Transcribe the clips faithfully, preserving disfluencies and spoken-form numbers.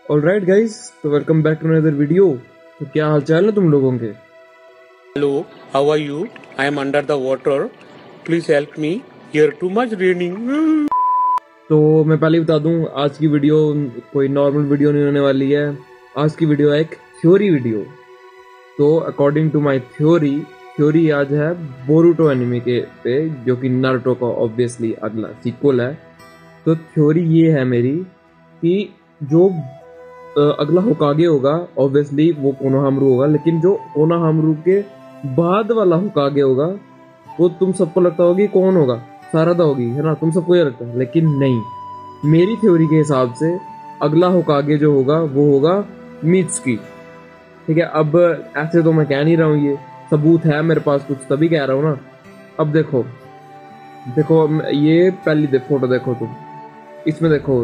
Alright guys, तो welcome back to another video. तो क्या हाल चाल है तुम लोगों के? Hello, how are you? I am under the water. Please help me. Here too much raining. तो मैं पहले ही बता दूं, आज की वीडियो कोई नॉर्मल वीडियो नहीं होने वाली है। आज की वीडियो है एक थ्योरी वीडियो। तो according to my theory theory आज है बोरुटो एनिमे के पे, जो कि नारुतो का ऑब्वियसली अगला सीक्वल है। तो थ्योरी ये है मेरी कि जो अगला होकागे होगा ऑब्वियसली वो कोनोहामरू होगा, लेकिन जो कोनोहामरू के बाद वाला होकागे होगा वो तुम सबको लगता होगा कि कौन होगा, सारादा होगी, है ना? तुम सबको ये लगता है, लेकिन नहीं। मेरी थ्योरी के हिसाब से अगला होकागे जो होगा वो होगा मित्सुकी। ठीक है, अब ऐसे तो मैं कह नहीं रहा हूँ, ये सबूत है मेरे पास कुछ, तभी कह रहा हूँ ना। अब देखो देखो ये पहली दे, फोटो देखो तुम, इसमें देखो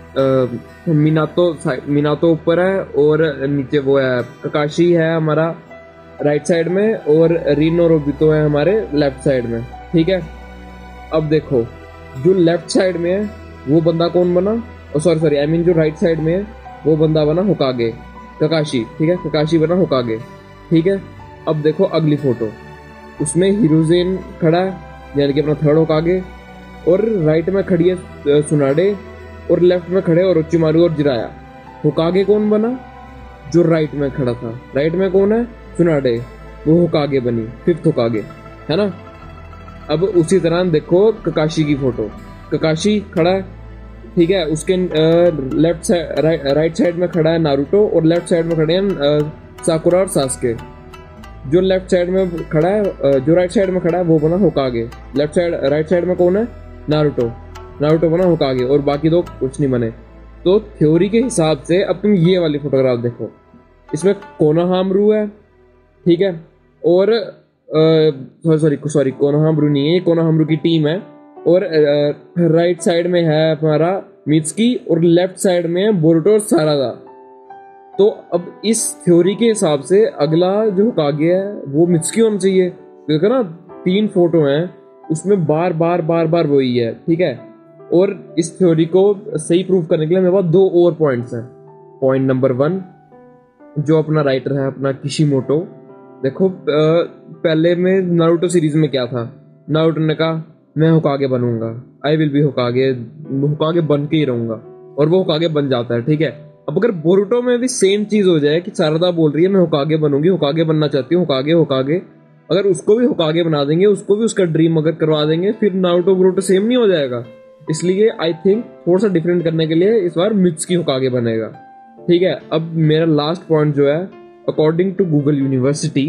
मिनातो मिनातो ऊपर है और नीचे वो है ककाशी है हमारा राइट साइड में, और रिन और ओबितो है हमारे लेफ्ट साइड में। ठीक है, अब देखो जो लेफ्ट साइड में है वो बंदा कौन बना, सॉरी सॉरी आई मीन जो राइट साइड में है वो बंदा बना होकागे, ककाशी। ठीक है, ककाशी बना होकागे। ठीक है, अब देखो अगली फोटो, उसमें हिरोजेन खड़ा है, यानी कि अपना थर्ड होकागे, और राइट में खड़ी है सुनाडे, और लेफ्ट में खड़े ओरोचिमारू और जिराया। होकागे कौन बना? जो राइट में खड़ा था। राइट में कौन है? सुनाडे, वो होकागे बनी, फिफ्थ होकागे, है ना? अब उसी तरह देखो ककाशी की फोटो, ककाशी खड़ा है, ठीक है, उसके लेफ्ट साइड राइट साइड में खड़ा है नारुतो, और लेफ्ट साइड में खड़े हैं साकुरा और सास्के। जो लेफ्ट साइड में खड़ा है, जो राइट साइड में खड़ा है वो बना Hokage. Left side right side में कौन है? नारुतो, नारुतो बना होकागे, और बाकी दो कुछ नहीं बने। तो थ्योरी के हिसाब से अब तुम ये वाली फोटोग्राफ देखो, इसमें कोनोहामरू है, ठीक है, और सॉरी सॉरी सॉरी कोनोहामरू नहीं है, ये कोनोहामरू की टीम है, और राइट साइड में है हमारा मित्सुकी, और लेफ्ट साइड में है बोरुटो और सारादा। तो अब इस थ्योरी के हिसाब से अगला जो होकागे है वो मित्सुकी होना चाहिए। देखो ना, तीन फोटो हैं, उसमें बार बार बार बार वही है। ठीक है, और इस थ्योरी को सही प्रूव करने के लिए मेरे पास दो और पॉइंट्स हैं। पॉइंट नंबर वन, जो अपना राइटर है अपना किशिमोटो, देखो पहले में नारुतो सीरीज में क्या था, नारुतो ने कहा मैं होकागे बनूंगा, आई विल बी होकागे, होकागे बन के ही रहूंगा, और वो होकागे बन जाता है। ठीक है, अब अगर बोरुटो में भी सेम चीज हो जाए कि सारदा बोल रही है मैं होकागे बनूंगी, होकागे बनना चाहती हूँ, होकागे होकागे, अगर उसको भी होकागे बना देंगे, उसको भी उसका ड्रीम अगर करवा देंगे, फिर नारुतो बोरुटो सेम नहीं हो जाएगा। इसलिए आई थिंक थोड़ा सा डिफरेंट करने के लिए इस बार मित्सुकी होकागे बनेगा। ठीक है, अब मेरा लास्ट पॉइंट जो है, अकॉर्डिंग टू गूगल यूनिवर्सिटी,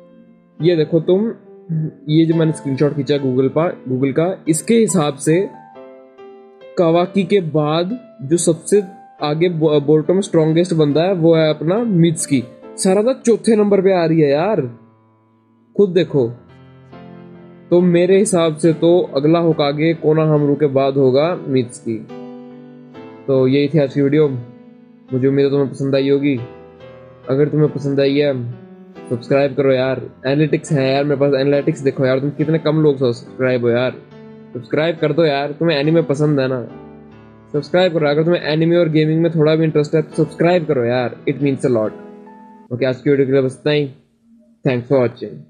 ये देखो तुम, ये जो मैंने स्क्रीनशॉट खींचा गूगल पर गूगल का, इसके हिसाब से कावाकी के बाद जो सबसे आगे बोरुटो में स्ट्रॉन्गेस्ट बंदा है वो है अपना मित्सुकी। सारादा चौथे नंबर पे आ रही है यार, खुद देखो। तो मेरे हिसाब से तो अगला होकागे कोनोहामरू के बाद होगा मित्सुकी। तो यही थी आज की वीडियो, मुझे उम्मीद है तुम्हें पसंद आई होगी। अगर तुम्हें पसंद आई है सब्सक्राइब करो यार, एनालिटिक्स है यार मेरे पास, एनालिटिक्स देखो यार, तुम कितने कम लोग सब्सक्राइब हो यार, सब्सक्राइब कर दो यार। तुम्हें एनिमे पसंद है ना, सब्सक्राइब करो। अगर तुम्हें एनिमे और गेमिंग में थोड़ा भी इंटरेस्ट है तो सब्सक्राइब करो यार, it means a lot. Okay, आज की वीडियो के लिए बस इतना ही। Thanks for watching.